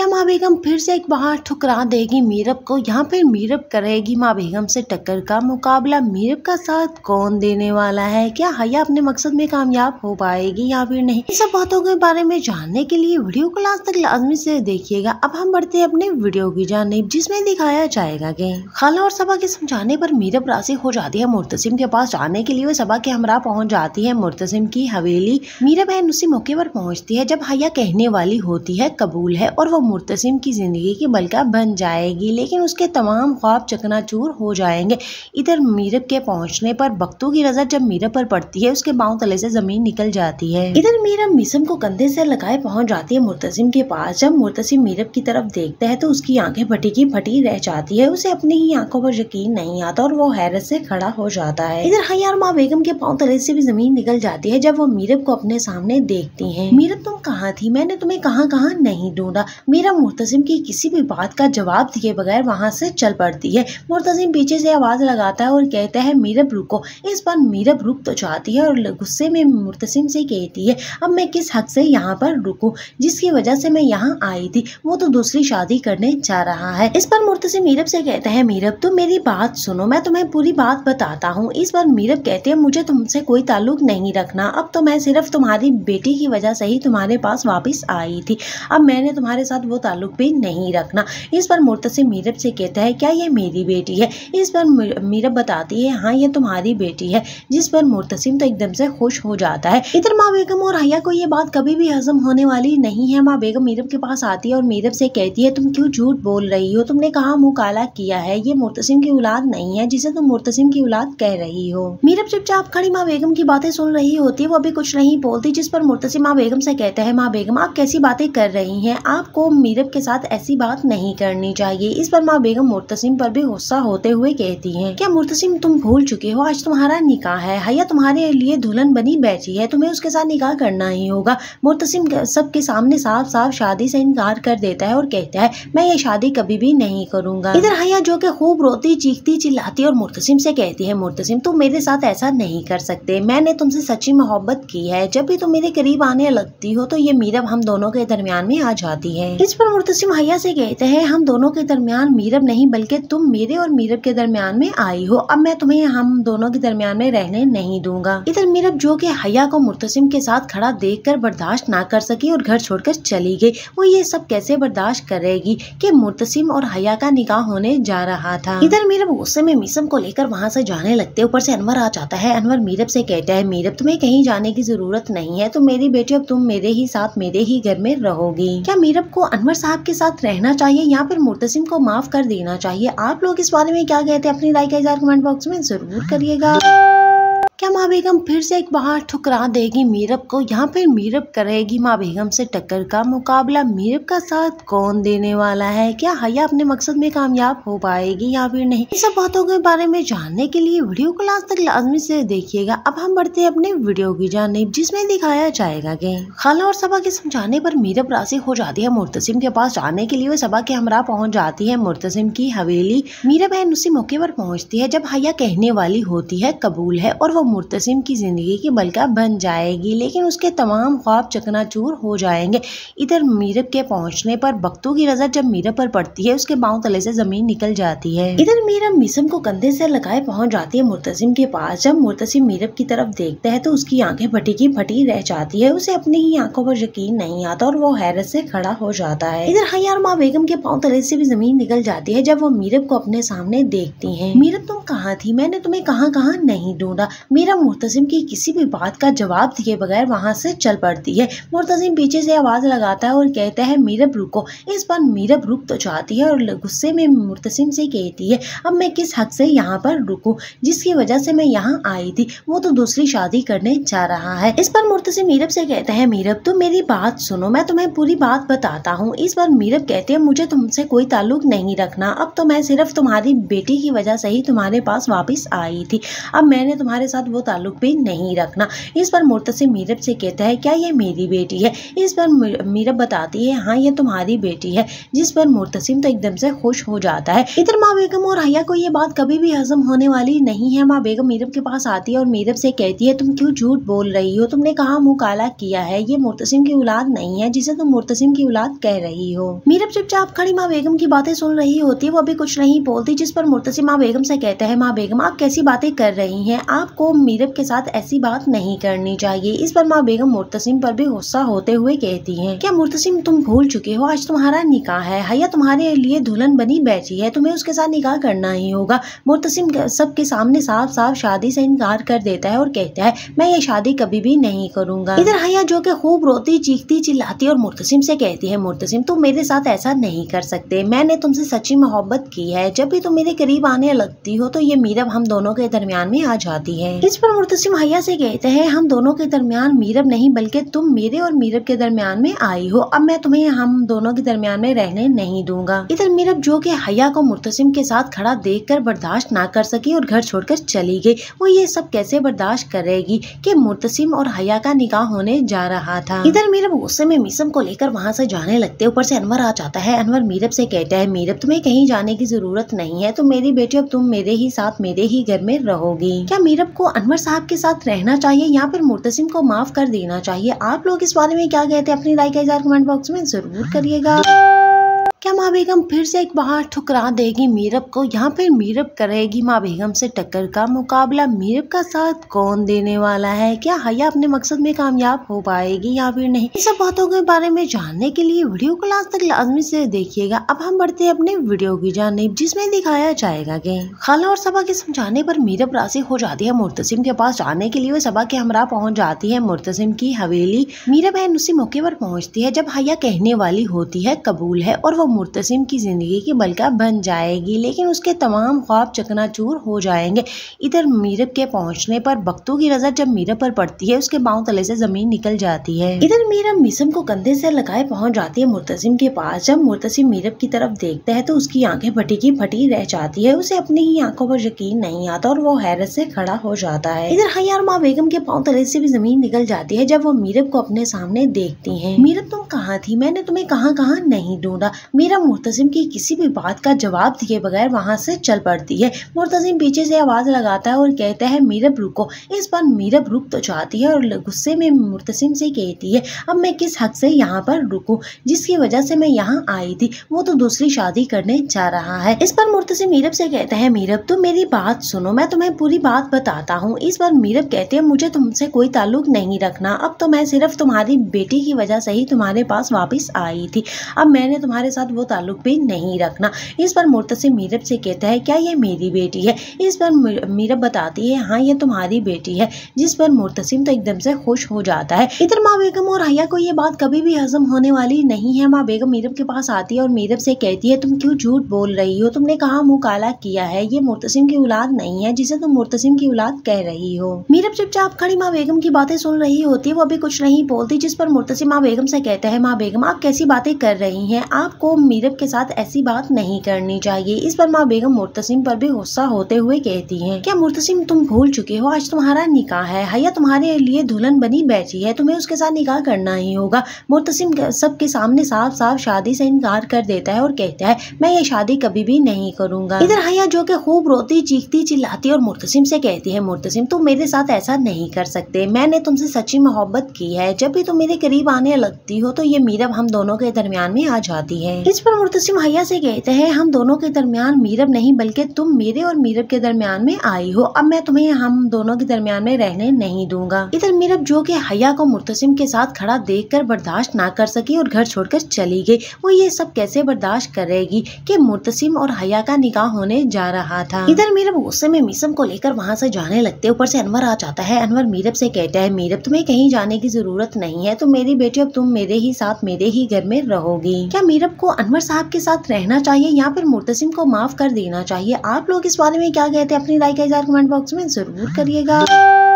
क्या माँ बेगम फिर से एक बार ठुकरा देगी मीरब को? यहाँ पर मीरब करेगी माँ बेगम से टक्कर का मुकाबला। मीरब का साथ कौन देने वाला है? क्या हया अपने मकसद में कामयाब हो पाएगी या फिर नहीं? इन सब बातों के बारे में जानने के लिए वीडियो को लास्ट तक लाजमी से देखिएगा। अब हम बढ़ते हैं अपने वीडियो की जानिब, जिसमें दिखाया जाएगा कि खाला और सबा के समझाने पर मीरब राजी हो जाती है मुर्तसिम के पास जाने के लिए। वो सबा के हमरा पहुँच जाती है मुर्तसिम की हवेली। मीरब है उसी मौके पर पहुँचती है जब हया कहने वाली होती है कबूल है और वो मुर्तसिम की जिंदगी की मलका बन जाएगी, लेकिन उसके तमाम ख्वाब चकनाचूर हो जाएंगे। इधर मीरब के पहुंचने पर बख्तू की नजर जब मीरब पर पड़ती है, उसके पांव तले से जमीन निकल जाती है। इधर मीरब मिसम को कंधे से लगाए पहुंच जाती है मुर्तसिम के पास। जब मुर्तसिम मीरब की तरफ देखता है तो उसकी आंखें फटी की फटी रह जाती है। उसे अपनी ही आंखों पर यकीन नहीं आता और वो हैरत से खड़ा हो जाता है। इधर हया और माँ बेगम के पांव तले से भी जमीन निकल जाती है जब वो मीरब को अपने सामने देखती है। मीरब तुम कहाँ थी? मैंने तुम्हें कहाँ कहाँ नहीं ढूंढा। मीरब मुर्तसिम की किसी भी बात का जवाब दिए बगैर वहाँ से चल पड़ती है। मुर्तसिम पीछे से आवाज लगाता है और कहता है मीरब रुको। इस पर मीरब रुक तो जाती है और गुस्से में मुर्तसिम से कहती है अब मैं किस हक से यहाँ पर रुकूं? जिसकी वजह से मैं यहाँ आई थी वो तो दूसरी शादी करने जा रहा है। इस पर मुर्तसिम मीरब से कहता है मीरब तुम मेरी बात सुनो, मैं तुम्हें पूरी बात बताता हूँ। इस पर मीरब कहते हैं मुझे तुमसे कोई ताल्लुक नहीं रखना। अब तो मैं सिर्फ तुम्हारी बेटी की वजह से ही तुम्हारे पास वापिस आई थी। अब मैंने तुम्हारे साथ वो ताल्लुक भी नहीं रखना। इस पर मुर्तसिम मीरब से कहता है क्या ये मेरी बेटी है? इस पर मीरब बताती है हाँ ये तुम्हारी बेटी है। जिस पर मुर्तसिम तो एकदम से खुश हो जाता है। इधर माँ बेगम और हया को ये बात कभी भी हजम होने वाली नहीं है। माँ बेगम मीरब के पास आती है और मीरब से कहती है तुम क्यों झूठ बोल रही हो? तुमने कहाँ मुँह काला किया है? ये मुर्तसिम की औलाद नहीं है जिसे तुम मुर्तसिम की औलाद कह रही हो। मीरब चुपचाप खड़ी माँ बेगम की बातें सुन रही होती है, वो अभी कुछ नहीं बोलती। जिस पर मुर्तसिम माँ बेगम से कहता है माँ बेगम आप कैसी बातें कर रही हैं? आपको मीरब के साथ ऐसी बात नहीं करनी चाहिए। इस पर माँ बेगम मुर्तसिम पर भी गुस्सा होते हुए कहती हैं क्या मुर्तसिम तुम भूल चुके हो? आज तुम्हारा निकाह है। हया तुम्हारे लिए दुल्हन बनी बैठी है, तुम्हें उसके साथ निकाह करना ही होगा। मुर्तसिम सबके सामने साफ साफ शादी से इनकार कर देता है और कहता है मैं ये शादी कभी भी नहीं करूंगा। इधर हया जो कि खूब रोती चीखती चिल्लाती और मुर्तसिम से कहती है मुर्तसिम तुम मेरे साथ ऐसा नहीं कर सकते। मैंने तुमसे सच्ची मोहब्बत की है। जब भी तुम मेरे करीब आने लगती हो तो ये मीरब हम दोनों के दरमियान में आ जाती है। इस पर मुर्तसिम हया से कहते हैं हम दोनों के दरमियान मीरब नहीं बल्कि तुम मेरे और मीरब के दरमियान में आई हो। अब मैं तुम्हें हम दोनों के दरमियान में रहने नहीं दूंगा। इधर मीरब जो कि हया को मुर्तसिम के साथ खड़ा देखकर बर्दाश्त ना कर सकी और घर छोड़कर चली गई। वो ये सब कैसे बर्दाश्त करेगी कि मुर्तसिम और हया का निकाह होने जा रहा था। इधर मीरब गुस्से में मिसम को लेकर वहाँ से जाने लगते। ऊपर से अनवर आ जाता है। अनवर मीरब से कहता है मीरब तुम्हें कहीं जाने की जरूरत नहीं है, तुम मेरी बेटी अब तुम मेरे ही साथ मेरे ही घर में रहोगी। क्या मीरब को अनवर साहब के साथ रहना चाहिए या फिर मुर्तसिम को माफ कर देना चाहिए? आप लोग इस बारे में क्या कहते हैं? अपनी राय का इज़हार कमेंट बॉक्स में जरूर करिएगा। क्या माँ बेगम फिर से एक बार ठुकरा देगी मीरब को? यहाँ पर मीरब करेगी माँ बेगम से टक्कर का मुकाबला। मीरब का साथ कौन देने वाला है? क्या हया अपने मकसद में कामयाब हो पाएगी या फिर नहीं? इन सब बातों के बारे में जानने के लिए वीडियो को लास्ट तक लाजमी से देखिएगा। अब हम बढ़ते हैं अपने वीडियो की जानिब, जिसमें दिखाया जाएगा कि खाला और सबा के समझाने पर मीरब राजी हो जाती है मुर्तसिम के पास जाने के लिए। वो सबा के हमरा पहुँच जाती है मुर्तसिम की हवेली। मीरब है उसी मौके पर पहुँचती है जब हया कहने वाली होती है कबूल है और वो मुर्तसिम की जिंदगी की मलका बन जाएगी, लेकिन उसके तमाम ख्वाब चकनाचूर हो जाएंगे। इधर मीरब के पहुंचने पर बख्तू की नजर जब मीरब पर पड़ती है, उसके पांव तले से जमीन निकल जाती है। इधर मीरब मिसम को कंधे से लगाए पहुंच जाती है मुर्तसिम के पास। जब मुर्तसिम मीरब की तरफ देखता है तो उसकी आंखें फटी की फटी रह जाती है। उसे अपनी ही आंखों पर यकीन नहीं आता और वो हैरत से खड़ा हो जाता है। इधर हया और माँ बेगम के पांव तले से भी जमीन निकल जाती है जब वो मीरब को अपने सामने देखती है। मीरब तुम कहाँ थी? मैंने तुम्हें कहाँ कहाँ नहीं ढूंढा। मीरब मुर्तसिम की किसी भी बात का जवाब दिए बगैर वहाँ से चल पड़ती है। मुर्तसिम पीछे से आवाज लगाता है और कहता है मीरब रुको। इस पर मीरब रुक तो जाती है और गुस्से में मुर्तसिम से कहती है अब मैं किस हक से यहाँ पर रुकूं? जिसकी वजह से मैं यहाँ आई थी वो तो दूसरी शादी करने जा रहा है। इस पर मुर्तसिम मीरब से कहता है मीरब तुम मेरी बात सुनो, मैं तुम्हें पूरी बात बताता हूँ। इस पर मीरब कहते हैं मुझे तुमसे कोई ताल्लुक नहीं रखना। अब तो मैं सिर्फ तुम्हारी बेटी की वजह से ही तुम्हारे पास वापिस आई थी। अब मैंने तुम्हारे साथ साथ वो ताल्लुक भी नहीं रखना। इस पर मुर्तसिम मीरब से कहता है क्या ये मेरी बेटी है। इस पर मीरब बताती है हाँ ये तुम्हारी बेटी है, जिस पर मुर्तसिम तो एकदम से खुश हो जाता है। इधर माँ बेगम और हया को ये बात कभी भी हजम होने वाली नहीं है। माँ बेगम मीरब के पास आती है और मीरब से कहती है तुम क्यों झूठ बोल रही हो, तुमने कहा मुंह काला किया है, ये मुर्तसिम की औलाद नहीं है जिसे तुम मुर्तसिम की औलाद कह रही हो। मीरब चुपचाप खड़ी माँ बेगम की बातें सुन रही होती है, वो अभी कुछ नहीं बोलती, जिस पर मुर्तसिम माँ बेगम से कहता है माँ बेगम आप कैसी बातें कर रही हैं, आपको मीरब के साथ ऐसी बात नहीं करनी चाहिए। इस पर माँ बेगम मुर्तसिम पर भी गुस्सा होते हुए कहती हैं क्या मुर्तसिम तुम भूल चुके हो, आज तुम्हारा निकाह है, हया तुम्हारे लिए दुल्हन बनी बैठी है, तुम्हें उसके साथ निकाह करना ही होगा। मुर्तसिम सबके सामने साफ साफ शादी से इनकार कर देता है और कहता है मैं ये शादी कभी भी नहीं करूंगा। इधर हया जो कि खूब रोती चीखती चिल्लाती और मुर्तसिम से कहती है मुर्तसिम तुम मेरे साथ ऐसा नहीं कर सकते, मैंने तुमसे सच्ची मोहब्बत की है, जब भी तुम मेरे करीब आने लगती हो तो ये मीरब हम दोनों के दरमियान में आ जाती है। इस पर मुर्तसिम हया से कहते हैं हम दोनों के दरमियान मीरब नहीं बल्कि तुम मेरे और मीरब के दरमियान में आई हो, अब मैं तुम्हें हम दोनों के दरमियान में रहने नहीं दूंगा। इधर मीरब जो कि हया को मुर्तसिम के साथ खड़ा देखकर बर्दाश्त ना कर सकी और घर छोड़कर चली गई। वो ये सब कैसे बर्दाश्त करेगी कि मुर्तसिम और हया का निकाह होने जा रहा था। इधर मीरब गुस्से में मीसम को लेकर वहाँ से जाने लगते, ऊपर से अनवर आ जाता है। अनवर मीरब से कहता है मीरब तुम्हें कहीं जाने की जरूरत नहीं है, तुम मेरी बेटी अब तुम मेरे ही साथ मेरे ही घर में रहोगी। क्या मीरब को अनवर साहब के साथ रहना चाहिए या फिर मुर्तसिम को माफ कर देना चाहिए? आप लोग इस बारे में क्या कहते हैं अपनी राय का इज़हार कमेंट बॉक्स में जरूर करिएगा। क्या माँ बेगम फिर से एक बार ठुकरा देगी मीरब को या फिर मीरब करेगी माँ बेगम से टक्कर का मुकाबला? मीरब का साथ कौन देने वाला है? क्या हया अपने मकसद में कामयाब हो पाएगी या फिर नहीं? इन सब बातों के बारे में जानने के लिए वीडियो को लास्ट तक लाजमी से देखिएगा। अब हम बढ़ते हैं अपने वीडियो की जानिब, जिसमें दिखाया जाएगा कि खाला और सबा के समझाने पर मीरब राजी हो जाती है मुर्तसिम के पास जाने के लिए। वो सबा के हमरा पहुँच जाती है मुर्तसिम की हवेली। मीरब बहन उसी मौके पर पहुँचती है जब हया कहने वाली होती है कबूल है और वो मुर्तसिम की जिंदगी की बलका बन जाएगी, लेकिन उसके तमाम ख्वाब चकनाचूर हो जाएंगे। इधर मीरब के पहुंचने पर बख्तू की नजर जब मीरब पर पड़ती है उसके पांव तले से जमीन निकल जाती है। इधर मीरब मिसम को कंधे से लगाए पहुंच जाती है मुर्तसिम के पास। जब मुर्तसिम मीरब की तरफ देखता है तो उसकी आंखें फटी की फटी रह जाती है, उसे अपनी ही आंखों पर यकीन नहीं आता और वो हैरत से खड़ा हो जाता है। इधर हया और माँ बेगम के पांव तले से भी जमीन निकल जाती है जब वो मीरब को अपने सामने देखती है। मीरब तुम कहाँ थी, मैंने तुम्हें कहाँ कहाँ नहीं ढूंढा। मीरब मुर्तसिम की किसी भी बात का जवाब दिए बगैर वहां से चल पड़ती है। मुर्तसिम पीछे से आवाज लगाता है और कहता है मीरब रुको। इस पर मीरब रुक तो जाती है और गुस्से में मुर्तसिम से कहती है अब मैं किस हक से यहाँ पर रुकूं, जिसकी वजह से मैं यहाँ आई थी, वो तो दूसरी शादी करने जा रहा है। इस पर मुर्तसिम मीरब से कहता है मीरब तुम मेरी बात सुनो, मैं तुम्हें पूरी बात बताता हूँ। इस पर मीरब कहते हैं मुझे तुमसे कोई ताल्लुक नहीं रखना, अब तो मैं सिर्फ तुम्हारी बेटी की वजह से ही तुम्हारे पास वापिस आई थी, अब मैंने तुम्हारे साथ वो ताल्लुक भी नहीं रखना। इस पर मुर्तसिम मीरब से कहता है क्या ये मेरी बेटी है। इस पर मीरब बताती है हाँ ये तुम्हारी बेटी है, जिस पर मुर्तसिम तो एकदम से खुश हो जाता है। इधर माँ बेगम और हया को ये बात कभी भी हजम होने वाली नहीं है। माँ बेगम मीरब के पास आती है और मीरब से कहती है तुम क्यों झूठ बोल रही हो, तुमने कहा मुंह काला किया है, ये मुर्तसिम की औलाद नहीं है जिसे तुम मुर्तसिम की औलाद कह रही हो। मीरब चुपचाप खड़ी माँ बेगम की बातें सुन रही होती है, वो अभी कुछ नहीं बोलती, जिस पर मुर्तसिम माँ बेगम से कहता है माँ बेगम आप कैसी बातें कर रही हैं, आपको मीरब के साथ ऐसी बात नहीं करनी चाहिए। इस पर माँ बेगम मुर्तसिम पर भी गुस्सा होते हुए कहती हैं क्या मुर्तसिम तुम भूल चुके हो, आज तुम्हारा निकाह है, हया तुम्हारे लिए दुल्हन बनी बैठी है, तुम्हें उसके साथ निकाह करना ही होगा। मुर्तसिम सबके सामने साफ साफ शादी से इनकार कर देता है और कहता है मैं ये शादी कभी भी नहीं करूंगा। इधर हया जो कि खूब रोती चीखती चिल्लाती और मुर्तसिम से कहती है मुर्तसिम तुम मेरे साथ ऐसा नहीं कर सकते, मैंने तुमसे सच्ची मोहब्बत की है, जब भी तुम मेरे करीब आने लगती हो तो ये मीरब हम दोनों के दरमियान में आ जाती है। इस पर मुर्तसिम हया से कहते हैं हम दोनों के दरमियान मीरब नहीं बल्कि तुम मेरे और मीरब के दरमियान में आई हो, अब मैं तुम्हें हम दोनों के दरमियान में रहने नहीं दूंगा। इधर मीरब जो कि हया को मुर्तसिम के साथ खड़ा देखकर बर्दाश्त ना कर सकी और घर छोड़कर चली गई। वो ये सब कैसे बर्दाश्त करेगी कि मुर्तसिम और हया का निकाह होने जा रहा था। इधर मीरब गुस्से में मिसम को लेकर वहाँ से जाने लगते, ऊपर से अनवर आ जाता है। अनवर मीरब से कहता है मीरब तुम्हें कहीं जाने की जरूरत नहीं है, तुम मेरी बेटी अब तुम मेरे ही साथ मेरे ही घर में रहोगी। क्या मीरब को अनवर साहब के साथ रहना चाहिए या फिर मुर्तसिम को माफ कर देना चाहिए? आप लोग इस बारे में क्या कहते हैं अपनी राय का इज़हार कमेंट बॉक्स में जरूर करिएगा।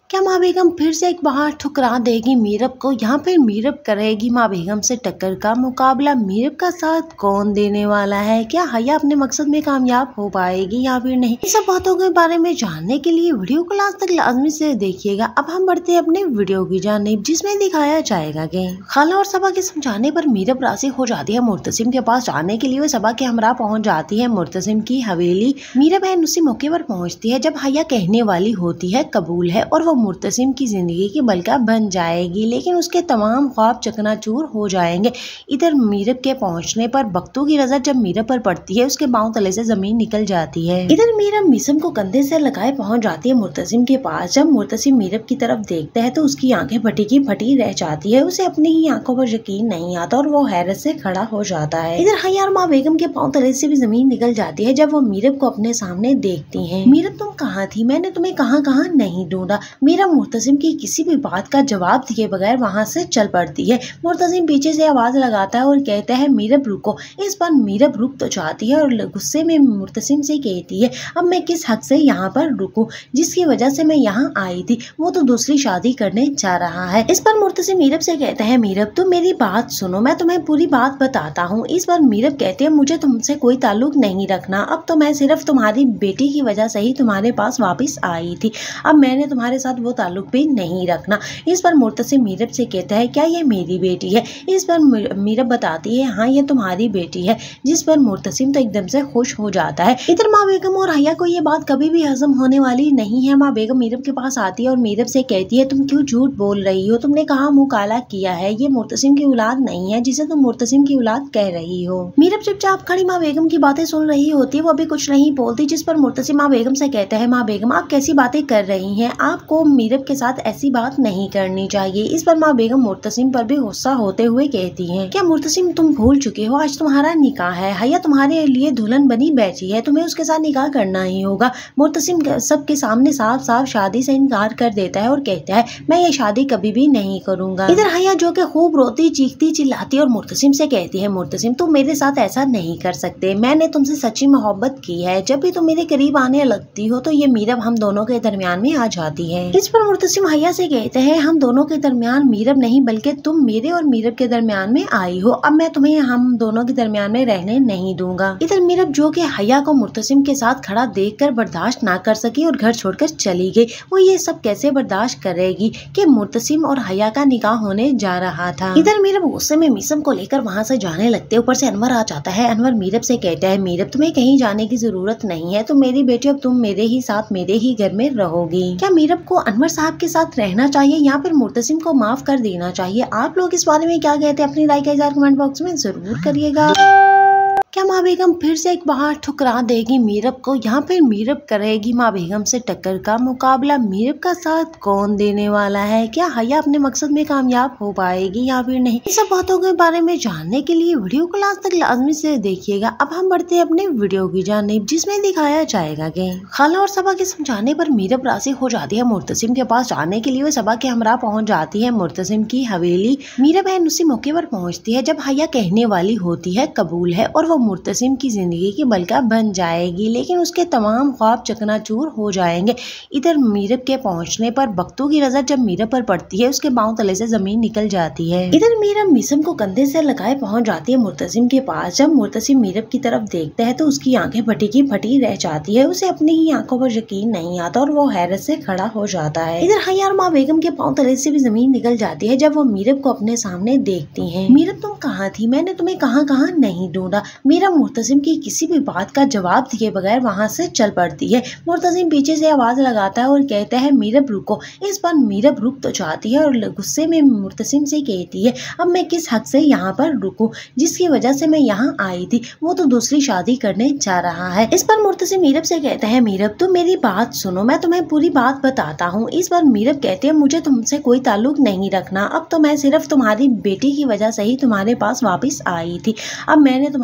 क्या माँ बेगम फिर से एक बार ठुकरा देगी मीरब को? यहाँ फिर मीरब करेगी माँ बेगम से टक्कर का मुकाबला। मीरब का साथ कौन देने वाला है? क्या हया अपने मकसद में कामयाब हो पाएगी या फिर नहीं? इन सब बातों के बारे में जानने के लिए वीडियो को लास्ट तक लाजमी से देखिएगा। अब हम बढ़ते हैं अपने वीडियो की जानिब, जिसमें दिखाया जाएगा कि खाला और सबा के समझाने पर मीरब राजी हो जाती है मुर्तसिम के पास जाने के लिए। वो सबा के हमरा पहुँच जाती है मुर्तसिम की हवेली। मीरब है उसी मौके पर पहुँचती है जब हया कहने वाली होती है कबूल है और वो मुर्तसिम की जिंदगी की मलका बन जाएगी, लेकिन उसके तमाम ख्वाब चकनाचूर हो जाएंगे। इधर मीरब के पहुंचने पर बख्तू की नजर जब मीरब पर पड़ती है, उसके पांव तले से जमीन निकल जाती है। इधर मीरब मिसम को कंधे से लगाए पहुंच जाती है मुर्तसिम के पास। जब मुर्तसिम मीरब की तरफ देखता है तो उसकी आंखें फटी की फटी रह जाती है। उसे अपनी ही आंखों पर यकीन नहीं आता और वो हैरत से खड़ा हो जाता है। इधर हया और माँ बेगम के पांव तले से भी जमीन निकल जाती है जब वो मीरब को अपने सामने देखती है। मीरब तुम कहाँ थी? मैंने तुम्हें कहाँ कहाँ नहीं ढूंढा। मीरब मुर्तसिम की किसी भी बात का जवाब दिए बगैर वहां से चल पड़ती है। मुर्तसिम पीछे से आवाज लगाता है और कहता है मीरब रुको। इस पर मीरब रुक तो जाती है और गुस्से में मुर्तसिम से कहती है अब मैं किस हक से यहाँ पर रुकूं? जिसकी वजह से मैं यहाँ आई थी वो तो दूसरी शादी करने जा रहा है। इस पर मुर्तसिम मीरब से कहता है मीरब तुम मेरी बात सुनो, मैं तुम्हें पूरी बात बताता हूँ। इस पर मीरब कहते हैं मुझे तुमसे कोई ताल्लुक नहीं रखना। अब तो मैं सिर्फ तुम्हारी बेटी की वजह से ही तुम्हारे पास वापिस आई थी। अब मैंने तुम्हारे साथ वो ताल्लुक भी नहीं रखना। इस पर मुर्तसिम मीरब से कहता है क्या ये मेरी बेटी है? इस पर मीरब बताती है हाँ ये तुम्हारी बेटी है। जिस पर मुर्तसिम तो एकदम से खुश हो जाता है। इधर माँ बेगम और हया को ये बात कभी भी हजम होने वाली नहीं है। माँ बेगम मीरब के पास आती है और मीरब से कहती है तुम क्यों झूठ बोल रही हो? तुमने कहाँ मुँह काला किया है? ये मुर्तसिम की औलाद नहीं है जिसे तुम मुर्तसिम की औलाद कह रही हो। मीरब चुपचाप खड़ी माँ बेगम की बातें सुन रही होती है, वो अभी कुछ नहीं बोलती। जिस पर मुर्तसिम माँ बेगम से कहता है माँ बेगम आप कैसी बातें कर रही हैं? आपको मीरब के साथ ऐसी बात नहीं करनी चाहिए। इस पर माँ बेगम मुर्तसिम पर भी गुस्सा होते हुए कहती हैं क्या मुर्तसिम तुम भूल चुके हो? आज तुम्हारा निकाह है। हया तुम्हारे लिए दुल्हन बनी बैठी है, तुम्हें उसके साथ निकाह करना ही होगा। मुर्तसिम सबके सामने साफ साफ शादी से इनकार कर देता है और कहता है मैं ये शादी कभी भी नहीं करूंगा। इधर हया जो कि खूब रोती चीखती चिल्लाती और मुर्तसिम से कहती है मुर्तसिम तुम मेरे साथ ऐसा नहीं कर सकते। मैंने तुमसे सच्ची मोहब्बत की है। जब भी तुम मेरे करीब आने लगती हो तो ये मीरब हम दोनों के दरमियान में आ जाती है। इस पर मुर्तसिम हया से कहते हैं हम दोनों के दरमियान मीरब नहीं बल्कि तुम मेरे और मीरब के दरमियान में आई हो। अब मैं तुम्हें हम दोनों के दरमियान में रहने नहीं दूंगा। इधर मीरब जो कि हया को मुर्तसिम के साथ खड़ा देखकर बर्दाश्त ना कर सकी और घर छोड़कर चली गई। वो ये सब कैसे बर्दाश्त करेगी कि मुर्तसिम और हया का निकाह होने जा रहा था। इधर मीरब गुस्से में मिसम को लेकर वहाँ से जाने लगते। ऊपर से अनवर आ जाता है। अनवर मीरब से कहता है मीरब तुम्हें कहीं जाने की जरूरत नहीं है, तुम मेरी बेटी, अब तुम मेरे ही साथ मेरे ही घर में रहोगी। क्या मीरब को अनवर साहब के साथ रहना चाहिए या फिर मुर्तसिम को माफ कर देना चाहिए? आप लोग इस बारे में क्या कहते हैं? अपनी राय का इज़हार कमेंट बॉक्स में जरूर करिएगा। क्या माँ बेगम फिर से एक बार ठुकरा देगी मीरब को? यहाँ फिर मीरब करेगी माँ बेगम से टक्कर का मुकाबला। मीरब का साथ कौन देने वाला है? क्या हया अपने मकसद में कामयाब हो पाएगी या फिर नहीं? इन सब बातों के बारे में जानने के लिए वीडियो को लास्ट तक लाजमी से देखिएगा। अब हम बढ़ते हैं अपने वीडियो की जानिब, जिसमें दिखाया जाएगा कि खाला और सबा के समझाने पर मीरब राजी हो जाती है मुर्तसिम के पास जाने के लिए। वो सबा के हमरा पहुँच जाती है मुर्तसिम की हवेली। मीरब है उसी मौके पर पहुँचती है जब हया कहने वाली होती है कबूल है और वो मुर्तसिम की जिंदगी की मलका बन जाएगी, लेकिन उसके तमाम ख्वाब चकनाचूर हो जाएंगे। इधर मीरब के पहुंचने पर बख्तू की नजर जब मीरब पर पड़ती है, उसके पांव तले से जमीन निकल जाती है। इधर मीरब मिसम को कंधे से लगाए पहुंच जाती है मुर्तसिम के पास। जब मुर्तसिम मीरब की तरफ देखता है तो उसकी आंखें फटी की फटी रह जाती है। उसे अपनी ही आंखों पर यकीन नहीं आता और वो हैरत से खड़ा हो जाता है। इधर हया और माँ बेगम के पांव तले से भी जमीन निकल जाती है जब वो मीरब को अपने सामने देखती है। मीरब तुम कहाँ थी? मैंने तुम्हें कहाँ कहाँ नहीं ढूंढा। मीरब मुर्तसिम की किसी भी बात का जवाब दिए बगैर वहां से चल पड़ती है। मुर्तसिम पीछे से आवाज लगाता है और कहता है मीरब रुको। इस पर मीरब रुक तो जाती है और गुस्से में मुर्तसिम से कहती है अब मैं किस हक से यहाँ पर रुकूं? जिसकी वजह से मैं यहाँ आई थी वो तो दूसरी शादी करने जा रहा है। इस पर मुर्तसिम मीरब से कहता है मीरब तुम मेरी बात सुनो, मैं तुम्हें पूरी बात बताता हूँ। इस पर मीरब कहते हैं मुझे तुमसे कोई ताल्लुक नहीं रखना। अब तो मैं सिर्फ तुम्हारी बेटी की वजह से ही तुम्हारे पास वापिस आई थी। अब मैंने तुम्हारे साथ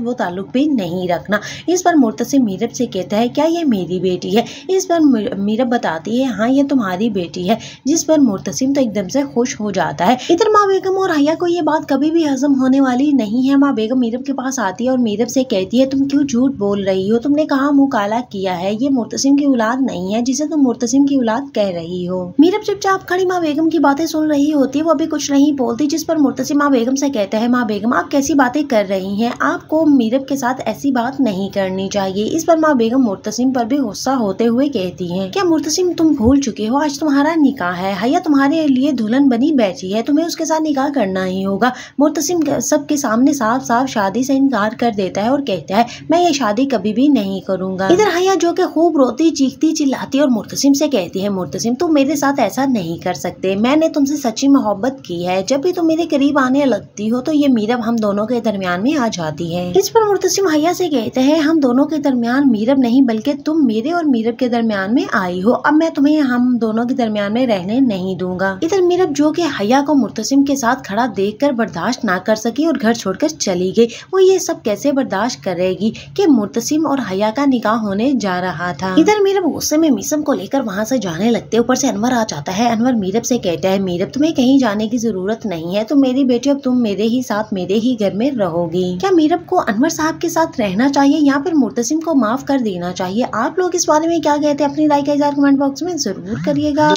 वो ताल्लुक भी नहीं रखना। इस पर मुर्तसिम मीरब से कहता है क्या ये मेरी बेटी है। इस पर मीरब बताती है हाँ ये तुम्हारी बेटी है, जिस पर मुर्तसिम तो एकदम से खुश हो जाता है। इधर माँ बेगम और हया को ये बात कभी भी हजम होने वाली नहीं है। माँ बेगम मीरब के पास आती है और मीरब से कहती है तुम क्यों झूठ बोल रही हो, तुमने कहाँ मुँह काला किया है, ये मुर्तसिम की औलाद नहीं है जिसे तुम मुर्तसिम की औलाद कह रही हो। मीरब चुपचाप खड़ी माँ बेगम की बातें सुन रही होती है, वो अभी कुछ नहीं बोलती, जिस पर मुर्तसिम माँ बेगम से कहता है माँ बेगम आप कैसी बातें कर रही हैं, आपको मीरब के साथ ऐसी बात नहीं करनी चाहिए। इस पर माँ बेगम मुर्तसिम पर भी गुस्सा होते हुए कहती है क्या मुर्तसिम तुम भूल चुके हो, आज तुम्हारा निकाह है, हया तुम्हारे लिए दुल्हन बनी बैठी है, तुम्हें उसके साथ निकाह करना ही होगा। मुर्तसिम सबके सामने साफ साफ शादी से इनकार कर देता है और कहता है मैं ये शादी कभी भी नहीं करूंगा। इधर हया जो कि खूब रोती चीखती चिल्लाती और मुर्तसिम से कहती है मुर्तसिम तुम मेरे साथ ऐसा नहीं कर सकते, मैंने तुमसे सच्ची मोहब्बत की है, जब भी तुम मेरे करीब आने लगती हो तो ये मीरब हम दोनों के दरमियान में आ जाती है। इस पर मुर्तसिम हया से कहते हैं हम दोनों के दरमियान मीरब नहीं बल्कि तुम मेरे और मीरब के दरमियान में आई हो, अब मैं तुम्हें हम दोनों के दरमियान में रहने नहीं दूंगा। इधर मीरब जो कि हया को मुर्तसिम के साथ खड़ा देखकर बर्दाश्त ना कर सकी और घर छोड़कर चली गई। वो ये सब कैसे बर्दाश्त करेगी कि मुर्तसिम और हया का निकाह होने जा रहा था। इधर मीरब गुस्से में मीसम को लेकर वहाँ से जाने लगते, ऊपर से अनवर आ जाता है। अनवर मीरब से कहता है मीरब तुम्हें कहीं जाने की जरूरत नहीं है, तुम मेरी बेटी अब तुम मेरे ही साथ मेरे ही घर में रहोगी। क्या मीरब को अनवर साहब के साथ रहना चाहिए या फिर मुर्तसिम को माफ कर देना चाहिए? आप लोग इस बारे में क्या कहते हैं, अपनी राय का इज़हार कमेंट बॉक्स में जरूर करिएगा।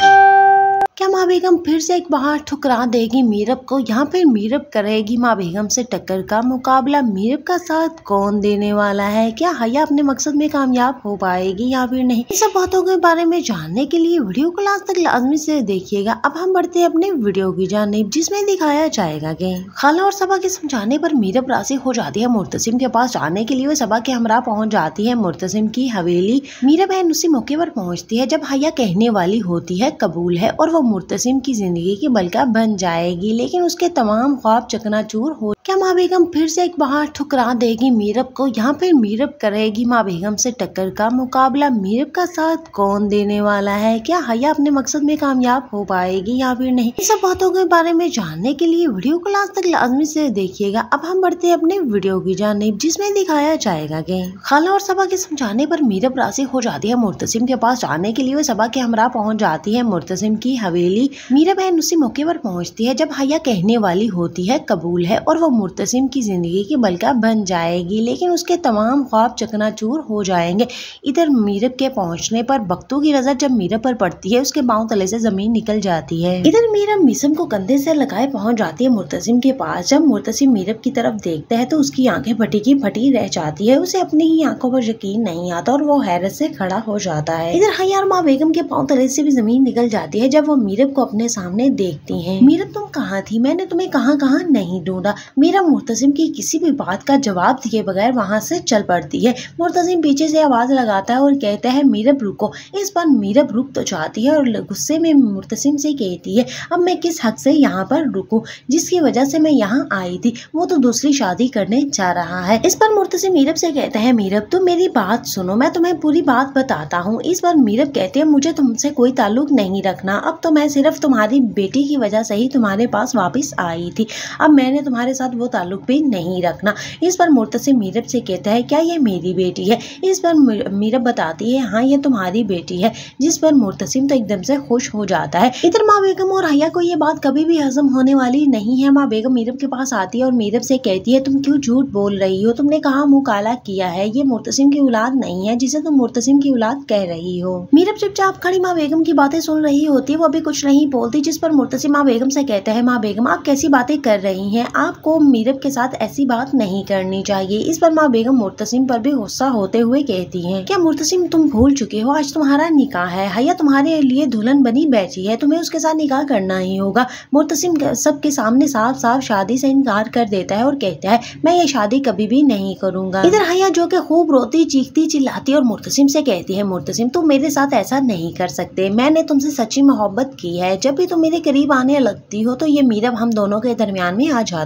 क्या माँ बेगम फिर से एक बार ठुकरा देगी मीरब को, यहाँ पर मीरब करेगी माँ बेगम से टक्कर का मुकाबला, मीरब का साथ कौन देने वाला है, क्या हया अपने मकसद में कामयाब हो पाएगी या फिर नहीं? इन सब बातों के बारे में जानने के लिए वीडियो को लास्ट तक लाजमी से देखिएगा। अब हम बढ़ते हैं अपने वीडियो की जानिब, जिसमें दिखाया जाएगा कि खाला और सबा के समझाने पर मीरब राजी हो जाती है मुर्तसिम के पास जाने के लिए। वो सबा के हमरा पहुँच जाती है मुर्तसिम की हवेली। मीरब है उसी मौके पर पहुँचती है जब हया कहने वाली होती है कबूल है और वो मुर्तसिम की जिंदगी की बलका बन जाएगी, लेकिन उसके तमाम ख्वाब चकनाचूर हो। क्या माँ बेगम फिर से एक बार ठुकरा देगी मीरब को, यहाँ पर मीरब करेगी माँ बेगम से टक्कर का मुकाबला, मीरब का साथ कौन देने वाला है, क्या हया अपने मकसद में कामयाब हो पाएगी या फिर नहीं? इन सब बातों के बारे में जानने के लिए वीडियो को लास्ट तक लाजमी से देखिएगा। अब हम बढ़ते हैं अपने वीडियो की जानिब, जिसमें दिखाया जाएगा कि खाला और सबा के समझाने पर मीरब राजी हो जाती है मुर्तसिम के पास जाने के लिए। वो सबा के हमरा पहुँच जाती है मुर्तसिम की हवेली। मीरब है उसी मौके पर पहुँचती है जब हया कहने वाली होती है कबूल है और वो मुर्तसिम की जिंदगी की बलका बन जाएगी, लेकिन उसके तमाम ख्वाब चकनाचूर हो जाएंगे। इधर मीरब के पहुंचने पर बख्तू की नजर जब मीरब पर पड़ती है उसके पांव तले से जमीन निकल जाती है। इधर मीरब मिसम को कंधे से लगाए पहुंच जाती है मुर्तसिम के पास। जब मुर्तसिम मीरब की तरफ देखता है तो उसकी आंखें फटी की फटी रह जाती है, उसे अपनी ही आंखों पर यकीन नहीं आता और वो हैरत से खड़ा हो जाता है। इधर हया और माँ बेगम के पांव तले से भी जमीन निकल जाती है जब वो मीरब को अपने सामने देखती है। मीरब तुम कहाँ थी, मैंने तुम्हें कहाँ कहाँ नहीं ढूंढा। मीरब मुर्तसिम की किसी भी बात का जवाब दिए बगैर वहाँ से चल पड़ती है। मुर्तसिम पीछे से आवाज लगाता है और कहता है मीरब रुको। इस पर मीरब रुक तो जाती है और गुस्से में मुर्तसिम से कहती है अब मैं किस हक से यहाँ पर रुकूं, जिसकी वजह से मैं यहाँ आई थी, वो तो दूसरी शादी करने जा रहा है। इस पर मुर्तसिम मीरब से कहता है मीरब तुम मेरी बात सुनो, मैं तुम्हें पूरी बात बताता हूँ। इस पर मीरब कहते हैं मुझे तुमसे कोई ताल्लुक नहीं रखना, अब तो मैं सिर्फ तुम्हारी बेटी की वजह से ही तुम्हारे पास वापस आई थी, अब मैंने तुम्हारे साथ वो ताल्लुक भी नहीं रखना। इस पर मुर्तसिम मीरब से कहता है क्या ये मेरी बेटी है। इस पर मीरब बताती है हाँ ये तुम्हारी बेटी है, जिस पर मुर्तसिम तो एकदम से खुश हो जाता है। इधर माँ बेगम और हया को ये बात कभी भी हजम होने वाली नहीं है। माँ बेगम मीरब के पास आती है और मीरब से कहती है तुम क्यों झूठ बोल रही हो, तुमने कहाँ मुँह काला किया है, ये मुर्तसिम की औलाद नहीं है जिसे तुम मुर्तसिम की औलाद कह रही हो। मीरब चुपचाप खड़ी माँ बेगम की बातें सुन रही होती है, वो अभी कुछ नहीं बोलती, जिस पर मुर्तसिम माँ बेगम से कहता है माँ बेगम आप कैसी बातें कर रही हैं, आपको मीरब के साथ ऐसी बात नहीं करनी चाहिए। इस पर माँ बेगम मुर्तसिम पर भी गुस्सा होते हुए कहती हैं क्या मुर्तसिम तुम भूल चुके हो, आज तुम्हारा निकाह है, हया तुम्हारे लिए दुल्हन बनी बैठी है, तुम्हें उसके साथ निकाह करना ही होगा। मुर्तसिम सबके सामने साफ साफ शादी से इनकार कर देता है और कहता है मैं ये शादी कभी भी नहीं करूंगा। इधर हया जो कि खूब रोती चीखती चिल्लाती और मुर्तसिम से कहती है मुर्तसिम तुम मेरे साथ ऐसा नहीं कर सकते, मैंने तुमसे सच्ची मोहब्बत की है, जब भी तुम मेरे करीब आने लगती हो तो ये मीरब हम दोनों के दरमियान में आ जाती है।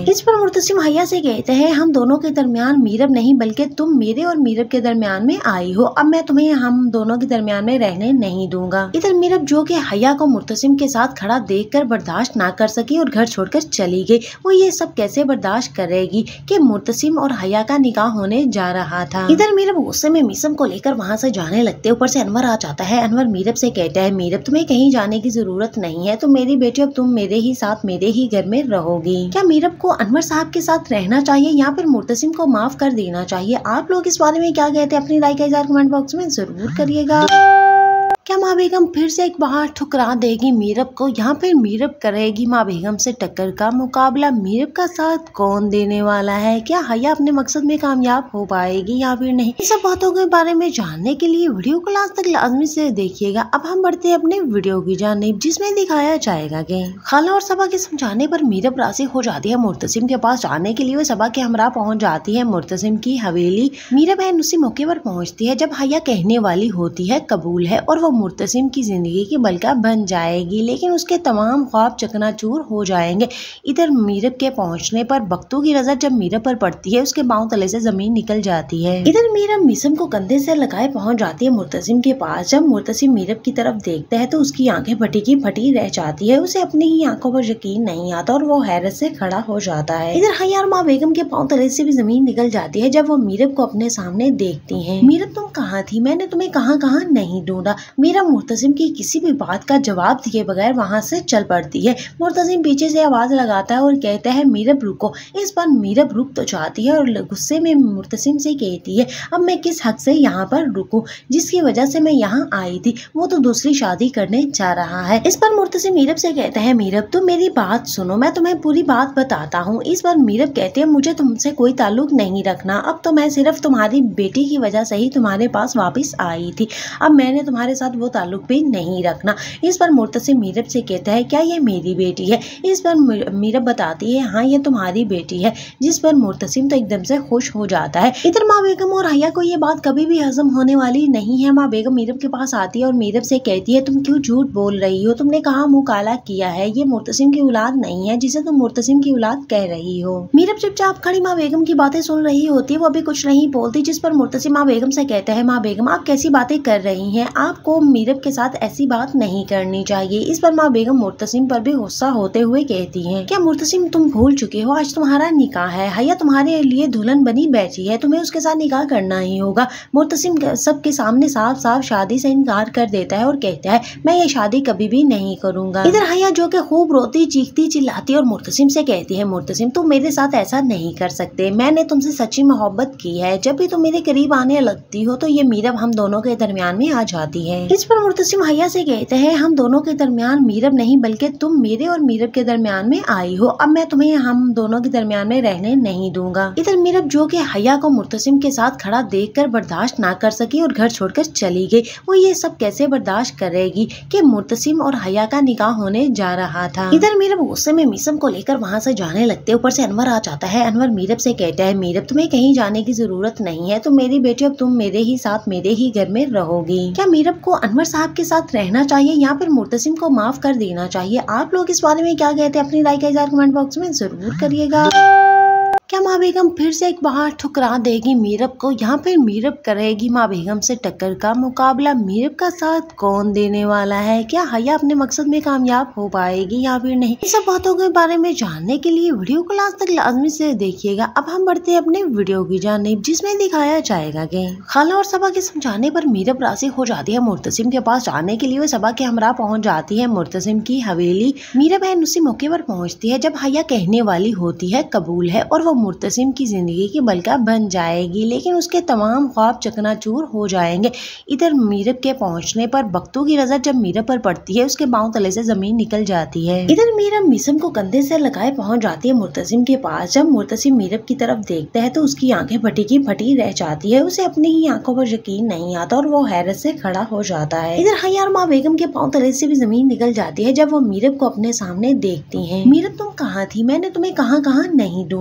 इस पर मुर्तसिम हैया से कहते हैं हम दोनों के दरमियान मीरब नहीं बल्कि तुम मेरे और मीरब के दरमियान में आई हो, अब मैं तुम्हें हम दोनों के दरमियान में रहने नहीं दूंगा। इधर मीरब जो कि हैया को मुर्तसिम के साथ खड़ा देखकर बर्दाश्त ना कर सकी और घर छोड़कर चली गई। वो ये सब कैसे बर्दाश्त करेगी कि मुर्तसिम और हैया का निकाह होने जा रहा था। इधर मीरब गुस्से में मीसम को लेकर वहाँ से जाने लगते, ऊपर से अनवर आ जाता है। अनवर मीरब से कहता है मीरब तुम्हें कहीं जाने की जरूरत नहीं है, तो मेरी बेटी अब तुम मेरे ही साथ मेरे ही घर में रहोगी। क्या मीरब को अनवर साहब के साथ रहना चाहिए या फिर मुर्तसिम को माफ कर देना चाहिए? आप लोग इस बारे में क्या कहते हैं? अपनी राय का इज़हार कमेंट बॉक्स में जरूर करिएगा। क्या माँ बेगम फिर से एक बार ठुकरा देगी मीरब को या फिर मीरब करेगी माँ बेगम से टक्कर का मुकाबला? मीरब का साथ कौन देने वाला है? क्या हैया अपने मकसद में कामयाब हो पाएगी या फिर नहीं? इन सब बातों के बारे में जानने के लिए वीडियो को लास्ट तक लाजमी से देखिएगा। अब हम बढ़ते हैं अपने वीडियो की जानिब, जिसमें दिखाया जाएगा कि खाला और सबा के समझाने पर मीरब राजी हो जाती है मुर्तसिम के पास जाने के लिए। वो सबा के हमरा पहुँच जाती है मुर्तसिम की हवेली। मीरब बहन उसी मौके पर पहुँचती है जब हैया कहने वाली होती है कबूल है और वो मुर्तसिम की जिंदगी की बलका बन जाएगी, लेकिन उसके तमाम ख्वाब चकनाचूर हो जाएंगे। इधर मीरब के पहुंचने पर बख्तू की नजर जब मीरब पर पड़ती है, उसके पांव तले से जमीन निकल जाती है। इधर मीरब मीसम को कंधे से लगाए पहुंच जाती है मुर्तसिम के पास। जब मुर्तसिम मीरब की तरफ देखता है तो उसकी आंखें फटी की फटी रह जाती है। उसे अपनी ही आंखों पर यकीन नहीं आता और वो हैरत से खड़ा हो जाता है। इधर हैया और माँ बेगम के पांव तले से भी जमीन निकल जाती है जब वो मीरब को अपने सामने देखती है। मीरब तुम कहाँ थी? मैंने तुम्हें कहाँ कहाँ नहीं ढूंढा। मीरब मुर्तसिम की किसी भी बात का जवाब दिए बगैर वहां से चल पड़ती है। मुर्तसिम पीछे से आवाज लगाता है और कहता है मीरब रुको। इस बार मीरब रुक तो जाती है और गुस्से में मुर्तसिम से कहती है अब मैं किस हक से यहाँ पर रुकूं? जिसकी वजह से मैं यहाँ आई थी वो तो दूसरी शादी करने जा रहा है। इस पर मुर्तसिम मीरब से कहता है मीरब तुम मेरी बात सुनो, मैं तुम्हें पूरी बात बताता हूँ। इस बार मीरब कहते हैं मुझे तुमसे कोई ताल्लुक नहीं रखना, अब तो मैं सिर्फ तुम्हारी बेटी की वजह से ही तुम्हारे पास वापिस आई थी, अब मैंने तुम्हारे साथ वो ताल्लुक भी नहीं रखना। इस पर मुर्तसिम मीरब से कहता है क्या ये मेरी बेटी है? इस पर मीरब बताती है हाँ ये तुम्हारी बेटी है, जिस पर मुर्तसिम तो एकदम से खुश हो जाता है। इधर माँ बेगम और हैया को ये बात कभी भी हजम होने वाली नहीं है। माँ बेगम मीरब के पास आती है और मीरब से कहती है तुम क्यों झूठ बोल रही हो? तुमने कहाँ मुँह काला किया है? ये मुर्तसिम की औलाद नहीं है जिसे तुम मुर्तसिम की औलाद कह रही हो। मीरब चुपचाप खड़ी माँ बेगम की बातें सुन रही होती है, वो अभी कुछ नहीं बोलती। जिस पर मुर्तसिम माँ बेगम से कहता है माँ बेगम आप कैसी बातें कर रही हैं? आपको मीरब के साथ ऐसी बात नहीं करनी चाहिए। इस पर माँ बेगम मुर्तसिम पर भी गुस्सा होते हुए कहती हैं क्या मुर्तसिम तुम भूल चुके हो? आज तुम्हारा निकाह है, हैया तुम्हारे लिए दुल्हन बनी बैठी है, तुम्हें उसके साथ निकाह करना ही होगा। मुर्तसिम सबके सामने साफ साफ शादी से इनकार कर देता है और कहता है मैं ये शादी कभी भी नहीं करूंगा। इधर हैया जो कि खूब रोती चीखती चिल्लाती और मुर्तसिम से कहती है मुर्तसिम तुम मेरे साथ ऐसा नहीं कर सकते, मैंने तुमसे सच्ची मोहब्बत की है, जब भी तुम मेरे करीब आने लगती हो तो ये मीरब हम दोनों के दरमियान में आ जाती है। इस पर मुर्तसिम हैया से कहते हैं हम दोनों के दरमियान मीरब नहीं बल्कि तुम मेरे और मीरब के दरमियान में आई हो, अब मैं तुम्हें हम दोनों के दरमियान में रहने नहीं दूंगा। इधर मीरब जो कि हैया को मुर्तसिम के साथ खड़ा देखकर बर्दाश्त ना कर सकी और घर छोड़कर चली गई। वो ये सब कैसे बर्दाश्त करेगी कि मुर्तसिम और हैया का निकाह होने जा रहा था। इधर मीरब गुस्से में मीसम को लेकर वहाँ से जाने लगते, ऊपर से अनवर आ जाता है। अनवर मीरब से कहता है मीरब तुम्हें कहीं जाने की जरूरत नहीं है, तो मेरी बेटी अब तुम मेरे ही साथ मेरे ही घर में रहोगी। क्या मीरब को अनवर साहब के साथ रहना चाहिए या फिर मुर्तसिम को माफ कर देना चाहिए? आप लोग इस बारे में क्या कहते हैं? अपनी राय का इज़हार कमेंट बॉक्स में जरूर करिएगा। क्या माँ बेगम फिर से एक बार ठुकरा देगी मीरब को या फिर मीरब करेगी माँ बेगम से टक्कर का मुकाबला? मीरब का साथ कौन देने वाला है? क्या हैया अपने मकसद में कामयाब हो पाएगी या फिर नहीं? इन सब बातों के बारे में जानने के लिए वीडियो को लास्ट तक लाजमी से देखिएगा। अब हम बढ़ते हैं अपने वीडियो की जानिब, जिसमें दिखाया जाएगा कि खाला और सबा के समझाने पर मीरब राजी हो जाती है मुर्तसिम के पास जाने के लिए। वो सबा के हमरा पहुँच जाती है मुर्तसिम की हवेली। मीरब बहन उसी मौके पर पहुँचती है जब हैया कहने वाली होती है कबूल है और वो मुर्तसिम की जिंदगी की बलका बन जाएगी, लेकिन उसके तमाम ख्वाब चकनाचूर हो जाएंगे। इधर मीरब के पहुंचने पर बख्तू की नजर जब मीरब पर पड़ती है, उसके पांव तले से जमीन निकल जाती है। इधर मीरब मीसम को कंधे से लगाए पहुंच जाती है मुर्तसिम के पास। जब मुर्तसिम मीरब की तरफ देखता है तो उसकी आंखें फटी की फटी रह जाती है। उसे अपनी ही आंखों पर यकीन नहीं आता और वो हैरत से खड़ा हो जाता है। इधर हैया और माँ बेगम के पांव तले से भी जमीन निकल जाती है जब वो मीरब को अपने सामने देखती है। मीरब तुम कहाँ थी? मैंने तुम्हें कहाँ कहाँ नहीं ढूंढा।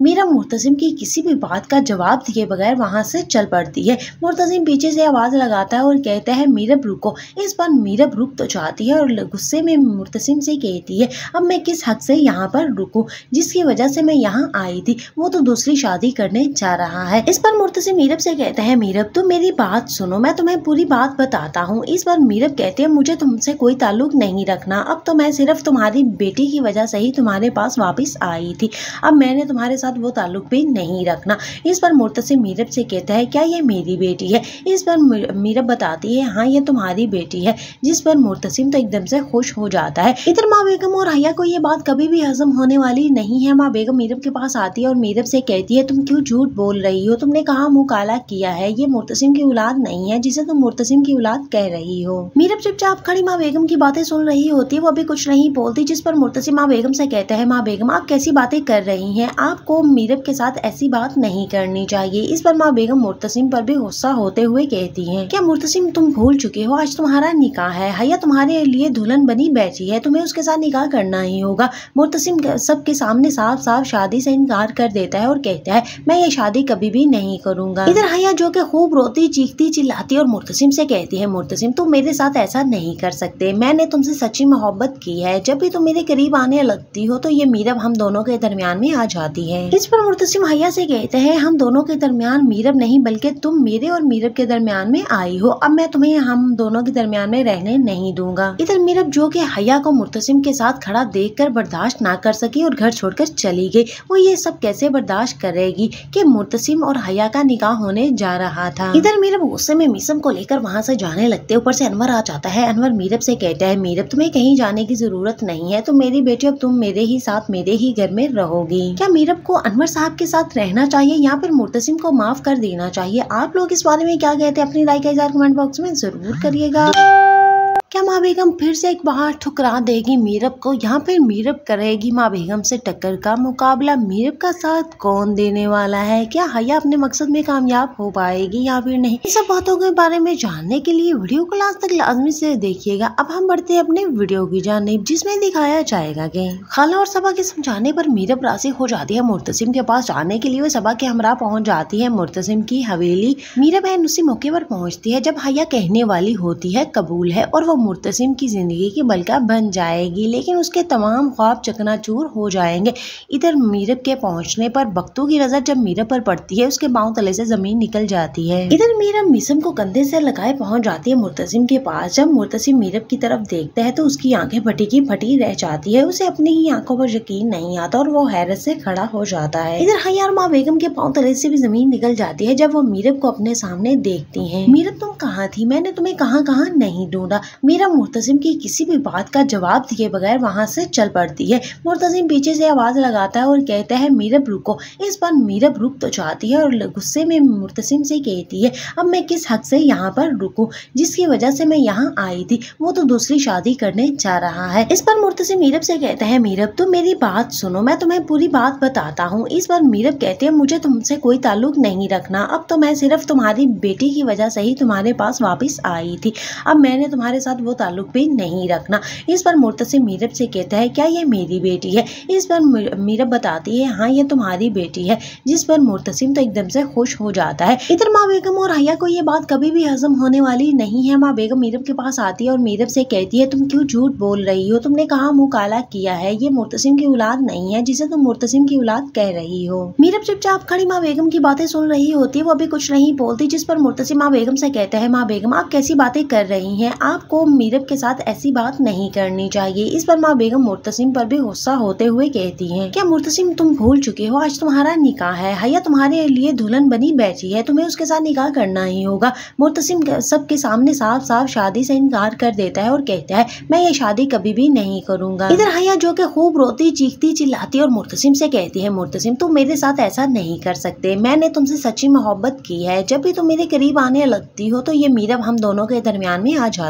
मीरब मुर्तसिम की किसी भी बात का जवाब दिए बगैर वहाँ से चल पड़ती है। मुर्तसिम पीछे से आवाज लगाता है और कहता है मीरब रुको। इस बार मीरब रुक तो जाती है और गुस्से में मुर्तसिम से कहती है अब मैं किस हक से यहाँ पर रुकूं, जिसकी वजह से मैं यहाँ आई थी, वो तो दूसरी शादी करने जा रहा है। इस पर मुर्तसिम मीरब से कहता है मीरब तुम मेरी बात सुनो, मैं तुम्हें पूरी बात बताता हूँ। इस पर मीरब कहते हैं मुझे तुमसे कोई ताल्लुक नहीं रखना, अब तो मैं सिर्फ तुम्हारी बेटी की वजह से ही तुम्हारे पास वापस आई थी, अब मैंने तुम्हारे साथ वो ताल्लुक भी नहीं रखना। इस पर मुर्तसिम मीरब से कहता है क्या ये मेरी बेटी है? इस पर मीरब बताती है हाँ ये तुम्हारी बेटी है, जिस पर मुर्तसिम तो एकदम से खुश हो जाता है। इधर माँ बेगम और हया को ये बात कभी भी हजम होने वाली नहीं है। माँ बेगम मीरब के पास आती है और मीरब से कहती है तुम क्यों झूठ बोल रही हो, तुमने कहाँ मुंह काला किया है, ये मुर्तसिम की औलाद नहीं है जिसे तुम मुर्तसिम की औलाद कह रही हो। मीरब चुपचाप खड़ी माँ बेगम की बातें सुन रही होती है, वो अभी कुछ नहीं बोलती, जिस पर मुर्तसिम माँ बेगम से कहता है माँ बेगम आप कैसी बातें कर रही हैं, आपको मीरब के साथ ऐसी बात नहीं करनी चाहिए। इस पर माँ बेगम मुर्तसिम पर भी गुस्सा होते हुए कहती है क्या मुर्तसिम तुम भूल चुके हो, आज तुम्हारा निकाह है, हया तुम्हारे लिए दुल्हन बनी बैठी है, तुम्हें उसके साथ निकाह करना ही होगा। मुर्तसिम सबके सामने साफ साफ शादी से इनकार कर देता है और कहता है मैं ये शादी कभी भी नहीं करूंगा। इधर हया जो कि खूब रोती चीखती चिल्लाती और मुर्तसिम से कहती है मुर्तसिम तुम मेरे साथ ऐसा नहीं कर सकते, मैंने तुमसे सच्ची मोहब्बत की है, जब भी तुम मेरे करीब आने लगती हो तो ये मीरब हम दोनों के दरमियान में आ जाती है। इस पर मुर्तसिम हया से कहते हैं हम दोनों के दरमियान मीरब नहीं बल्कि तुम मेरे और मीरब के दरमियान में आई हो, अब मैं तुम्हें हम दोनों के दरमियान में रहने नहीं दूंगा। इधर मीरब जो कि हया को मुर्तसिम के साथ खड़ा देखकर बर्दाश्त ना कर सकी और घर छोड़कर चली गई। वो ये सब कैसे बर्दाश्त करेगी कि मुर्तसिम और हया का निकाह होने जा रहा था। इधर मीरब गुस्से में मीसम को लेकर वहाँ से जाने लगते, ऊपर से अनवर आ जाता है। अनवर मीरब से कहता है मीरब तुम्हें कहीं जाने की जरूरत नहीं है, तुम मेरी बेटी, अब तुम मेरे ही साथ मेरे ही घर में रहोगी। क्या मीरब को अनवर साहब के साथ रहना चाहिए या फिर मुर्तसिम को माफ कर देना चाहिए? आप लोग इस बारे में क्या कहते हैं अपनी राय का इज़हार कमेंट बॉक्स में जरूर करिएगा। क्या माँ बेगम फिर से एक बार ठुकरा देगी मीरब को? यहाँ पर मीरब करेगी माँ बेगम से टक्कर का मुकाबला। मीरब का साथ कौन देने वाला है? क्या हया अपने मकसद में कामयाब हो पाएगी या फिर नहीं? इन सब बातों के बारे में जानने के लिए वीडियो को लास्ट तक लाजमी से देखिएगा। अब हम बढ़ते हैं अपने वीडियो की जानिब, जिसमें दिखाया जाएगा कि खाला और सबा के समझाने पर मीरब राजी हो जाती है मुर्तसिम के पास जाने के लिए। वो सबा के हमरा पहुँच जाती है मुर्तसिम की हवेली। मीरब है उसी मौके पर पहुँचती है जब हया कहने वाली होती है कबूल है और वो मुर्तसिम की जिंदगी की बलका बन जाएगी, लेकिन उसके तमाम ख्वाब चकनाचूर हो जाएंगे। इधर मीरब के पहुंचने पर बख्तू की नजर जब मीरब पर पड़ती है उसके पांव तले से जमीन निकल जाती है। इधर मीरब मिसम को कंधे से लगाए पहुंच जाती है मुर्तसिम के पास। जब मुर्तसिम मीरब की तरफ देखता है तो उसकी आंखें फटी की फटी रह जाती है, उसे अपनी ही आंखों पर यकीन नहीं आता और वो हैरत से खड़ा हो जाता है। इधर हया और माँ बेगम के पांव तले से भी जमीन निकल जाती है जब वो मीरब को अपने सामने देखती है। मीरब तुम कहाँ थी, मैंने तुम्हें कहाँ कहाँ नहीं ढूंढा। मीरब मुर्तसिम की किसी भी बात का जवाब दिए बगैर वहाँ से चल पड़ती है। मुर्तसिम पीछे से आवाज लगाता है और कहता है मीरब रुको। इस बार मीरब रुक तो जाती है और गुस्से में मुर्तसिम से कहती है अब मैं किस हक से यहाँ पर रुकूं, जिसकी वजह से मैं यहाँ आई थी, वो तो दूसरी शादी करने जा रहा है। इस पर मुर्तसिम मीरब से कहता है मीरब तुम मेरी बात सुनो, मैं तुम्हें पूरी बात बताता हूँ। इस बार मीरब कहते हैं मुझे तुमसे कोई ताल्लुक नहीं रखना, अब तो मैं सिर्फ तुम्हारी बेटी की वजह से ही तुम्हारे पास वापस आई थी, अब मैंने तुम्हारे साथ वो ताल्लुक भी नहीं रखना। इस पर मुर्तसिम मीरब से कहता है क्या ये मेरी बेटी है? इस पर मीरब बताती है हाँ ये तुम्हारी बेटी है, जिस पर मुर्तसिम तो एकदम से खुश हो जाता है। इधर माँ बेगम और हया को ये बात कभी भी हजम होने वाली नहीं है। माँ बेगम मीरब के पास आती है और मीरब से कहती है तुम क्यों झूठ बोल रही हो, तुमने कहाँ मुंह काला किया है, ये मुर्तसिम की औलाद नहीं है जिसे तुम मुर्तसिम की औलाद कह रही हो। मीरब चुपचाप खड़ी माँ बेगम की बातें सुन रही होती है, वो अभी कुछ नहीं बोलती, जिस पर मुर्तसिम माँ बेगम से कहता है माँ बेगम आप कैसी बातें कर रही हैं, आपको मीरब के साथ ऐसी बात नहीं करनी चाहिए। इस पर माँ बेगम मुर्तसिम पर भी गुस्सा होते हुए कहती हैं क्या मुर्तसिम तुम भूल चुके हो, आज तुम्हारा निकाह है, हया तुम्हारे लिए दुल्हन बनी बैठी है, तुम्हें उसके साथ निकाह करना ही होगा। मुर्तसिम सबके सामने साफ साफ शादी से इनकार कर देता है और कहता है मैं ये शादी कभी भी नहीं करूंगा। इधर हया जो कि खूब रोती चीखती चिल्लाती और मुर्तसिम से कहती है मुर्तसिम तुम मेरे साथ ऐसा नहीं कर सकते, मैंने तुमसे सच्ची मोहब्बत की है, जब भी तुम मेरे करीब आने लगती हो तो ये मीरब हम दोनों के दरमियान में आ जाती है।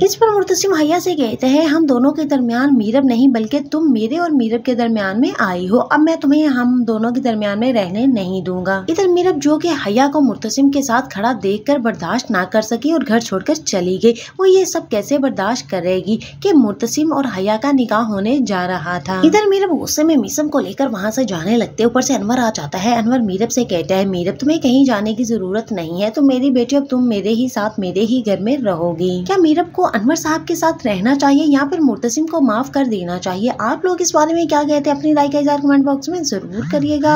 इस पर मुर्तसिम हैया से कहते हैं हम दोनों के दरमियान मीरब नहीं बल्कि तुम मेरे और मीरब के दरमियान में आई हो, अब मैं तुम्हें हम दोनों के दरमियान में रहने नहीं दूंगा। इधर मीरब जो कि हैया को मुर्तसिम के साथ खड़ा देखकर बर्दाश्त ना कर सकी और घर छोड़कर चली गई। वो ये सब कैसे बर्दाश्त करेगी कि मुर्तसिम और हैया का निकाह होने जा रहा था। इधर मीरब गुस्से में मीसम को लेकर वहाँ से जाने लगते, ऊपर से अनवर आ जाता है। अनवर मीरब से कहता है मीरब तुम्हें कहीं जाने की जरूरत नहीं है, तो मेरी बेटी अब तुम मेरे ही साथ मेरे ही घर में रहोगी। क्या मीरब को अनवर साहब के साथ रहना चाहिए या फिर मुर्तसिम को माफ कर देना चाहिए? आप लोग इस बारे में क्या कहते हैं? अपनी राय का इज़हार कमेंट बॉक्स में जरूर करिएगा।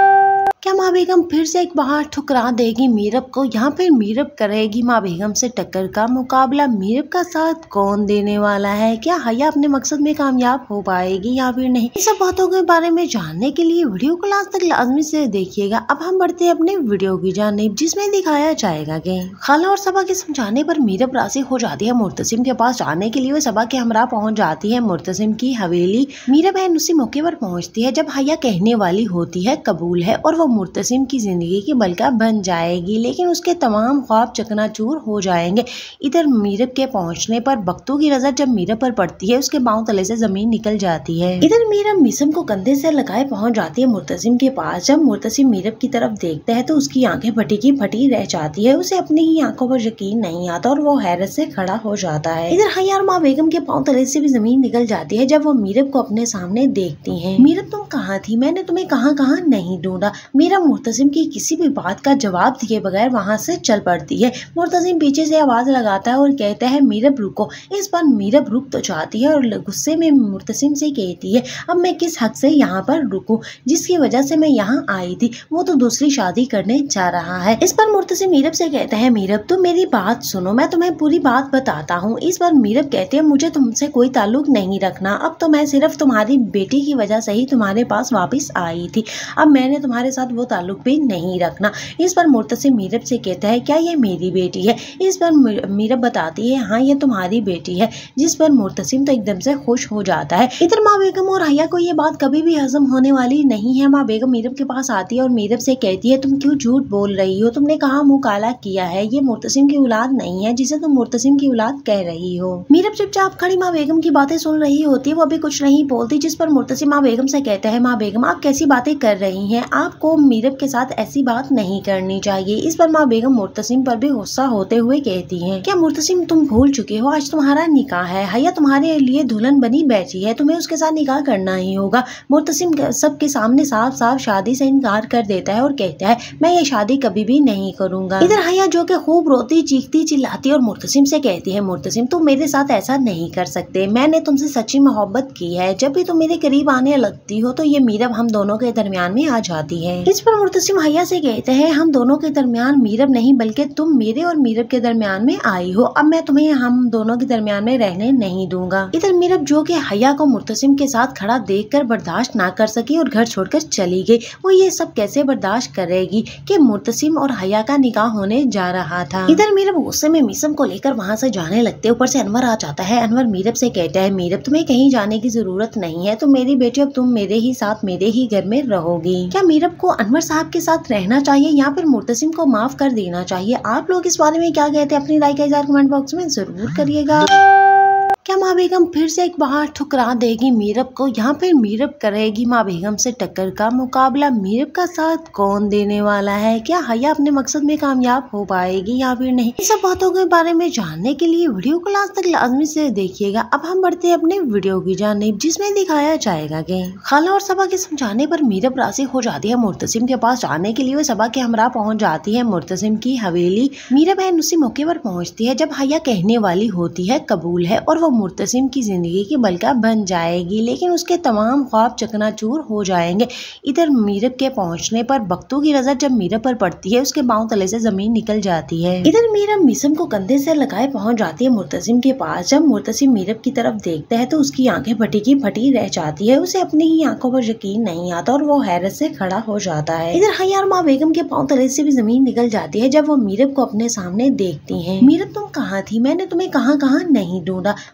क्या माँ बेगम फिर से एक बार ठुकरा देगी मीरब को या फिर मीरब करेगी माँ बेगम से टक्कर का मुकाबला? मीरब का साथ कौन देने वाला है? क्या हैया अपने मकसद में कामयाब हो पाएगी या फिर नहीं? इन सब बातों के बारे में जानने के लिए वीडियो को लास्ट तक लाजमी से देखिएगा। अब हम बढ़ते हैं अपने वीडियो की जानिब, जिसमें दिखाया जाएगा कि खाला और सबा के समझाने पर मीरब राजी हो जाती है मुर्तसिम के पास जाने के लिए। वो सबा के हमरा पहुँच जाती है मुर्तसिम की हवेली। मीरब बहन उसी मौके पर पहुँचती है जब हैया कहने वाली होती है कबूल है और वो मुर्तसिम की जिंदगी की बलका बन जाएगी, लेकिन उसके तमाम ख्वाब चकनाचूर हो जाएंगे। इधर मीरब के पहुंचने पर बख्तू की नजर जब मीरब पर पड़ती है, उसके पांव तले से जमीन निकल जाती है। इधर मीरब मीसम को कंधे से लगाए पहुंच जाती है मुर्तसिम के पास। जब मुर्तसिम मीरब की तरफ देखता है तो उसकी आंखें फटी की फटी रह जाती है। उसे अपनी ही आंखों पर यकीन नहीं आता और वो हैरत से खड़ा हो जाता है। इधर हैया और माँ बेगम के पांव तले से भी जमीन निकल जाती है जब वो मीरब को अपने सामने देखती है। मीरब तुम कहाँ थी? मैंने तुम्हें कहाँ कहाँ नहीं ढूंढा। मीरब मुर्तसिम की किसी भी बात का जवाब दिए बगैर वहां से चल पड़ती है। मुर्तसिम पीछे से आवाज लगाता है और कहता है मीरब रुको। इस बार मीरब रुक तो जाती है और गुस्से में मुर्तसिम से कहती है अब मैं किस हक से यहाँ पर रुकूं, जिसकी वजह से मैं यहाँ आई थी, वो तो दूसरी शादी करने जा रहा है। इस पर मुर्तसिम मीरब से कहता है मीरब तुम मेरी बात सुनो, मैं तुम्हें पूरी बात बताता हूँ। इस पर मीरब कहते हैं मुझे तुमसे कोई ताल्लुक नहीं रखना, अब तो मैं सिर्फ तुम्हारी बेटी की वजह से ही तुम्हारे पास वापिस आई थी, अब मैंने तुम्हारे साथ वो ताल्लुक भी नहीं रखना। इस पर मुर्तसिम मीरब से कहता है क्या ये मेरी बेटी है? इस पर मीरब बताती है हाँ ये तुम्हारी बेटी है, जिस पर मुर्तसिम तो एकदम से खुश हो जाता है। इधर माँ बेगम और हैया को ये बात कभी भी हजम होने वाली नहीं है। माँ बेगम मीरब के पास आती है और मीरब से कहती है तुम क्यों झूठ बोल रही हो? तुमने कहाँ मुँह काला किया है? ये मुर्तसिम की औलाद नहीं है जिसे तुम मुर्तसिम की औलाद कह रही हो। मीरब चुपचाप खड़ी माँ बेगम की बातें सुन रही होती है, वो अभी कुछ नहीं बोलती। जिस पर मुर्तसिम माँ बेगम से कहता है माँ बेगम आप कैसी बातें कर रही हैं? आपको मीरब के साथ ऐसी बात नहीं करनी चाहिए। इस पर माँ बेगम मुर्तसिम पर भी गुस्सा होते हुए कहती हैं क्या मुर्तसिम तुम भूल चुके हो, आज तुम्हारा निकाह है, हैया तुम्हारे लिए दुल्हन बनी बैठी है, तुम्हें उसके साथ निकाह करना ही होगा। मुर्तसिम सबके सामने साफ साफ शादी से इनकार कर देता है और कहता है मैं ये शादी कभी भी नहीं करूंगा। इधर हैया जो कि खूब रोती चीखती चिल्लाती और मुर्तसिम से कहती है मुर्तसिम तुम मेरे साथ ऐसा नहीं कर सकते, मैंने तुमसे सच्ची मोहब्बत की है, जब भी तुम मेरे करीब आने लगती हो तो ये मीरब हम दोनों के दरमियान में आ जाती है। इस पर मुर्तसिम हैया से कहते हैं हम दोनों के दरमियान मीरब नहीं बल्कि तुम मेरे और मीरब के दरमियान में आई हो, अब मैं तुम्हें हम दोनों के दरमियान में रहने नहीं दूंगा। इधर मीरब जो कि हैया को मुर्तसिम के साथ खड़ा देखकर बर्दाश्त ना कर सकी और घर छोड़कर चली गई। वो ये सब कैसे बर्दाश्त करेगी कि मुर्तसिम और हैया का निकाह होने जा रहा था। इधर मीरब गुस्से में मीसम को लेकर वहाँ से जाने लगते, ऊपर से अनवर आ जाता है। अनवर मीरब से कहता है मीरब तुम्हें कहीं जाने की जरूरत नहीं है, तो मेरी बेटी अब तुम मेरे ही साथ मेरे ही घर में रहोगी। क्या मीरब को अनवर साहब के साथ रहना चाहिए या फिर मुर्तसिम को माफ कर देना चाहिए? आप लोग इस बारे में क्या कहते हैं? अपनी राय का इज़हार कमेंट बॉक्स में जरूर करिएगा। क्या माँ बेगम फिर से एक बार ठुकरा देगी मीरब को या फिर मीरब करेगी माँ बेगम से टक्कर का मुकाबला? मीरब का साथ कौन देने वाला है? क्या हैया अपने मकसद में कामयाब हो पाएगी या फिर नहीं? इन सब बातों के बारे में जानने के लिए वीडियो को लास्ट तक लाजमी से देखिएगा। अब हम बढ़ते हैं अपने वीडियो की जानिब, जिसमें दिखाया जाएगा कि खाला और सबा के समझाने पर मीरब राजी हो जाती है मुर्तसिम के पास जाने के लिए। वो सबा के हमरा पहुँच जाती है मुर्तसिम की हवेली। मीरब बहन उसी मौके पर पहुँचती है जब हैया कहने वाली होती है कबूल है और वो मुर्तसिम की जिंदगी की बलका बन जाएगी, लेकिन उसके तमाम ख्वाब चकनाचूर हो जाएंगे। इधर मीरब के पहुंचने पर बख्तू की नजर जब मीरब पर पड़ती है, उसके पांव तले से जमीन निकल जाती है। इधर मीरब मीसम को कंधे से लगाए पहुंच जाती है मुर्तसिम के पास। जब मुर्तसिम मीरब की तरफ देखता है तो उसकी आंखें फटी की फटी रह जाती है। उसे अपनी ही आंखों पर यकीन नहीं आता और वो हैरत से खड़ा हो जाता है। इधर हैया और माँ बेगम के पांव तले से भी जमीन निकल जाती है जब वो मीरब को अपने सामने देखती है। मीरब तुम कहाँ थी? मैंने तुम्हें कहाँ कहाँ नहीं ढूंढा।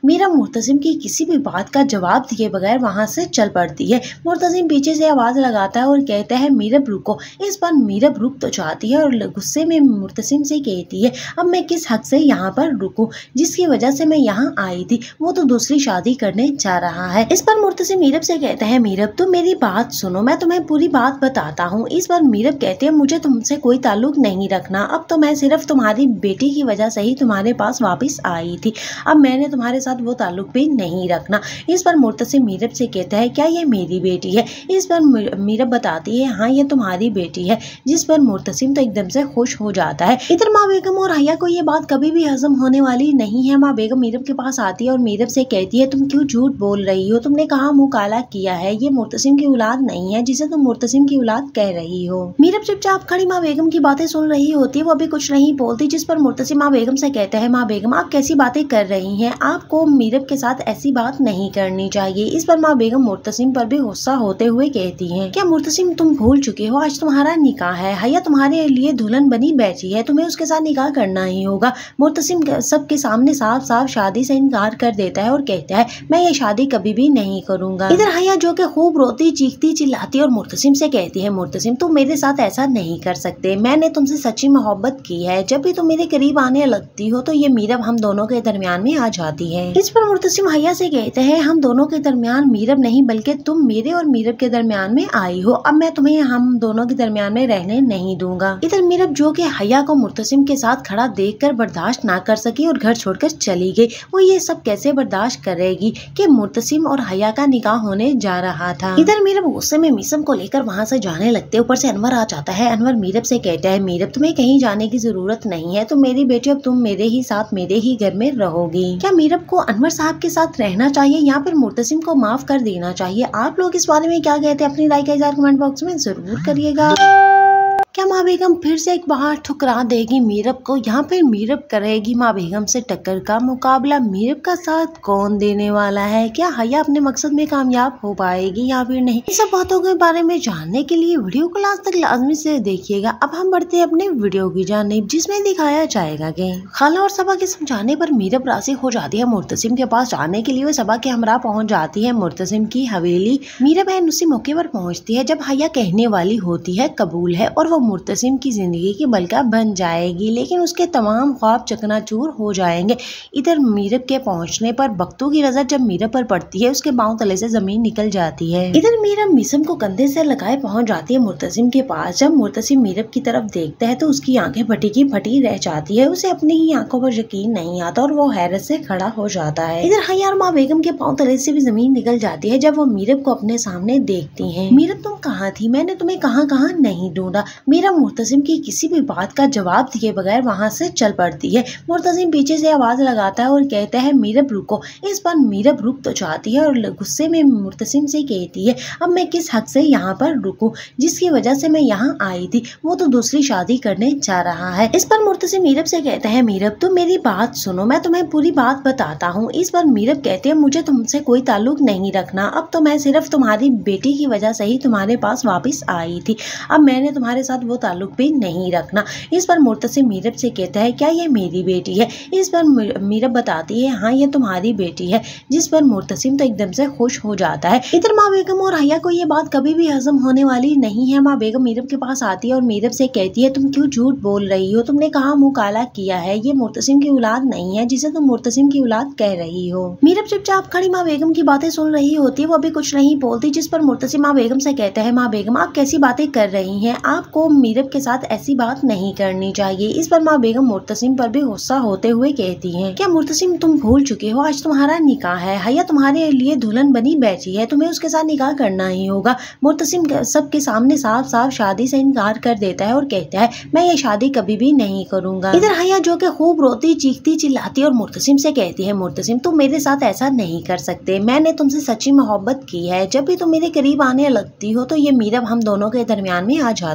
मीरब मुर्तसिम की किसी भी बात का जवाब दिए बगैर वहाँ से चल पड़ती है। मुर्तसिम पीछे से आवाज लगाता है और कहता है मीरब रुको। इस पर मीरब रुक तो जाती है और गुस्से में मुर्तसिम से कहती है अब मैं किस हक से यहाँ पर रुकूं, जिसकी वजह से मैं यहाँ आई थी, वो तो दूसरी शादी करने जा रहा है। इस पर मुर्तसिम मीरब से कहता है मीरब तुम मेरी बात सुनो, मैं तुम्हें पूरी बात बताता हूँ। इस पर मीरब कहती है मुझे तुमसे कोई ताल्लुक नहीं रखना, अब तो मैं सिर्फ तुम्हारी बेटी की वजह से ही तुम्हारे पास वापस आई थी, अब मैंने तुम्हारे साथ वो ताल्लुक भी नहीं रखना। इस पर मुर्तसिम मीरब से कहता है क्या ये मेरी बेटी है? इस पर मीरब बताती है हाँ ये तुम्हारी बेटी है, जिस पर मुर्तसिम तो एकदम से खुश हो जाता है। इधर माँ बेगम और हया को ये बात कभी भी हजम होने वाली नहीं है। माँ बेगम मीरब के पास आती है और मीरब से कहती है तुम क्यों झूठ बोल रही हो, तुमने कहाँ मुंह काला किया है, ये मुर्तसिम की औलाद नहीं है जिसे तुम मुर्तसिम की औलाद कह रही हो। मीरब चुपचाप खड़ी माँ बेगम की बातें सुन रही होती है, वो अभी कुछ नहीं बोलती, जिस पर मुर्तसिम माँ बेगम से कहता है माँ बेगम आप कैसी बातें कर रही हैं, आपको मीरब के साथ ऐसी बात नहीं करनी चाहिए। इस पर माँ बेगम मुर्तसिम पर भी गुस्सा होते हुए कहती है क्या मुर्तसिम तुम भूल चुके हो, आज तुम्हारा निकाह है, हया तुम्हारे लिए दुल्हन बनी बैठी है, तुम्हें उसके साथ निकाह करना ही होगा। मुर्तसिम सबके सामने साफ साफ शादी से इनकार कर देता है और कहता है मैं ये शादी कभी भी नहीं करूंगा। इधर हया जो कि खूब रोती चीखती चिल्लाती और मुर्तसिम से कहती है मुर्तसिम तुम मेरे साथ ऐसा नहीं कर सकते, मैंने तुमसे सच्ची मोहब्बत की है, जब भी तुम मेरे करीब आने लगती हो तो ये मीरब हम दोनों के दरमियान में आ जाती है। इस पर मुर्तसिम हया से कहते हैं हम दोनों के दरमियान मीरब नहीं बल्कि तुम मेरे और मीरब के दरमियान में आई हो, अब मैं तुम्हें हम दोनों के दरमियान में रहने नहीं दूंगा। इधर मीरब जो कि हया को मुर्तसिम के साथ खड़ा देखकर बर्दाश्त ना कर सकी और घर छोड़कर चली गई। वो ये सब कैसे बर्दाश्त करेगी कि मुर्तसिम और हया का निकाह होने जा रहा था। इधर मीरब गुस्से में मीसम को लेकर वहाँ से जाने लगते, ऊपर से अनवर आ जाता है। अनवर मीरब से कहता है मीरब तुम्हें कहीं जाने की जरूरत नहीं है, तुम मेरी बेटी अब तुम मेरे ही साथ मेरे ही घर में रहोगी। क्या मीरब को अनवर साहब के साथ रहना चाहिए या फिर मुर्तसिम को माफ कर देना चाहिए? आप लोग इस बारे में क्या कहते हैं अपनी राय का इज़हार कमेंट बॉक्स में जरूर करिएगा। क्या माँ बेगम फिर से एक बार ठुकरा देगी मीरब को? यहाँ पर मीरब करेगी माँ बेगम से टक्कर का मुकाबला। मीरब का साथ कौन देने वाला है? क्या हया अपने मकसद में कामयाब हो पाएगी या फिर नहीं? इन सब बातों के बारे में जानने के लिए वीडियो को लास्ट तक लाजमी से देखिएगा। अब हम बढ़ते हैं अपने वीडियो की जानिब, जिसमें दिखाया जाएगा कि खाला और सबा के समझाने पर मीरब राजी हो जाती है मुर्तसिम के पास जाने के लिए। वो सबा के हमरा पहुँच जाती है मुर्तसिम की हवेली। मीरब उसी मौके पर पहुँचती है जब हया कहने वाली होती है कबूल है और वो मुर्तसिम की जिंदगी की बलका बन जाएगी, लेकिन उसके तमाम ख्वाब चकनाचूर हो जाएंगे। इधर मीरब के पहुंचने पर बख्तू की नजर जब मीरब पर पड़ती है उसके पांव तले से जमीन निकल जाती है। इधर मीरब मिसम को कंधे से लगाए पहुंच जाती है मुर्तसिम के पास। जब मुर्तसिम मीरब की तरफ देखता है तो उसकी आंखें फटी की फटी रह जाती है, उसे अपनी ही आंखों पर यकीन नहीं आता और वो हैरत से खड़ा हो जाता है। इधर हया और माँ बेगम के पांव तले से भी जमीन निकल जाती है जब वो मीरब को अपने सामने देखती है। मीरब तुम कहाँ थी, मैंने तुम्हें कहाँ कहाँ नहीं ढूंढा। मीरब मुर्तसिम की किसी भी बात का जवाब दिए बगैर वहाँ से चल पड़ती है। मुर्तसिम पीछे से आवाज लगाता है और कहता है मीरब रुको। इस पर मीरब रुक तो जाती है और गुस्से में मुर्तसिम से कहती है अब मैं किस हक से यहाँ पर रुकूं, जिसकी वजह से मैं यहाँ आई थी, वो तो दूसरी शादी करने जा रहा है। इस पर मुर्तसिम मीरब से कहता है मीरब तुम मेरी बात सुनो, मैं तुम्हें पूरी बात बताता हूँ। इस पर मीरब कहते हैं मुझे तुमसे कोई ताल्लुक नहीं रखना, अब तो मैं सिर्फ तुम्हारी बेटी की वजह से ही तुम्हारे पास वापस आई थी, अब मैंने तुम्हारे साथ वो ताल्लुक भी नहीं रखना। इस पर मुर्तसिम मीरब से कहता है क्या ये मेरी बेटी है? इस पर मीरब बताती है हाँ ये तुम्हारी बेटी है, जिस पर मुर्तसिम तो एकदम से खुश हो जाता है। इधर माँ बेगम और हया को ये बात कभी भी हजम होने वाली नहीं है। माँ बेगम मीरब के पास आती है और मीरब से कहती है तुम क्यों झूठ बोल रही हो, तुमने कहाँ मुंह काला किया है, ये मुर्तसिम की औलाद नहीं है जिसे तुम मुर्तसिम की औलाद कह रही हो। मीरब चुपचाप खड़ी माँ बेगम की बातें सुन रही होती है, वो अभी कुछ नहीं बोलती, जिस पर मुर्तसिम माँ बेगम से कहता है माँ बेगम आप कैसी बातें कर रही हैं, आपको मीरब के साथ ऐसी बात नहीं करनी चाहिए। इस पर माँ बेगम मुर्तसिम पर भी गुस्सा होते हुए कहती हैं क्या मुर्तसिम तुम भूल चुके हो, आज तुम्हारा निकाह है, हया तुम्हारे लिए दुल्हन बनी बैठी है, तुम्हें उसके साथ निकाह करना ही होगा। मुर्तसिम सबके सामने साफ साफ शादी से इनकार कर देता है और कहता है मैं ये शादी कभी भी नहीं करूंगा। इधर हया जो कि खूब रोती चीखती चिल्लाती और मुर्तसिम से कहती है मुर्तसिम तुम मेरे साथ ऐसा नहीं कर सकते, मैंने तुमसे सच्ची मोहब्बत की है, जब भी तुम मेरे करीब आने लगती हो तो ये मीरब हम दोनों के दरमियान में आ जाती है।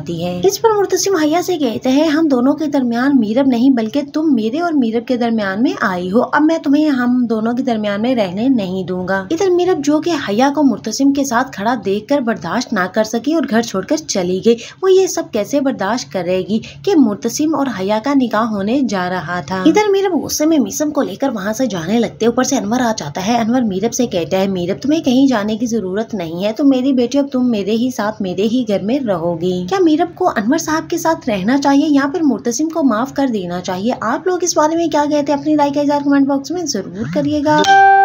इस पर मुर्तसिम हैया से कहते हैं, हम दोनों के दरमियान मीरब नहीं बल्कि तुम मेरे और मीरब के दरमियान में आई हो, अब मैं तुम्हें हम दोनों के दरमियान में रहने नहीं दूंगा। इधर मीरब जो कि हैया को मुर्तसिम के साथ खड़ा देखकर बर्दाश्त ना कर सकी और घर छोड़कर चली गई। वो ये सब कैसे बर्दाश्त करेगी कि मुर्तसिम और हैया का निकाह होने जा रहा था। इधर मीरब गुस्से में मीसम को लेकर वहाँ से जाने लगते, ऊपर से अनवर आ जाता है। अनवर मीरब से कहता है, मीरब तुम्हें कहीं जाने की जरूरत नहीं है, तुम मेरी बेटी, अब तुम मेरे ही साथ मेरे ही घर में रहोगी। क्या मीरब को अनवर साहब के साथ रहना चाहिए या फिर मुर्तसिम को माफ कर देना चाहिए? आप लोग इस बारे में क्या कहते हैं? अपनी राय का इज़हार कमेंट बॉक्स में जरूर करिएगा।